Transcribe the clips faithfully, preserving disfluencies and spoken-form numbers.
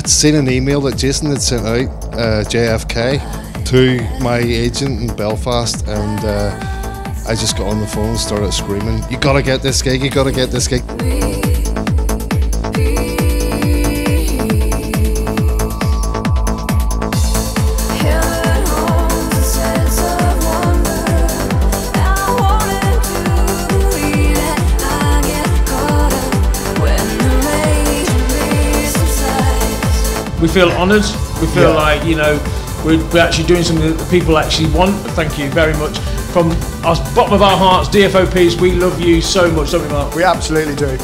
I'd seen an email that Jason had sent out, uh, J F K, to my agent in Belfast, and uh, I just got on the phone and started screaming, "You gotta get this gig, you gotta get this gig." We feel honoured, we feel Yeah. like, you know, we're, we're actually doing something that people actually want. Thank you very much. From our bottom of our hearts, D F O Ps, we love you so much, don't we, Mark? We absolutely do.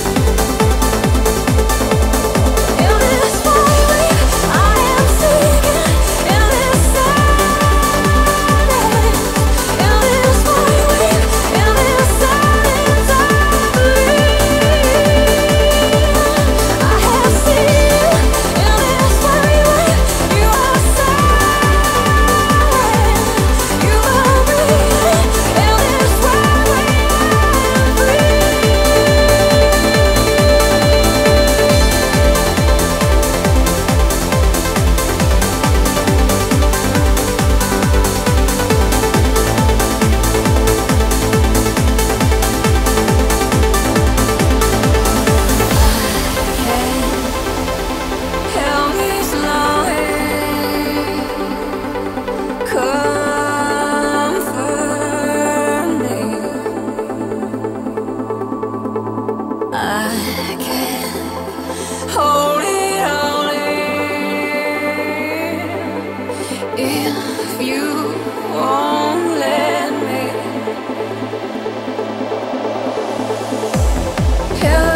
If you won't let me,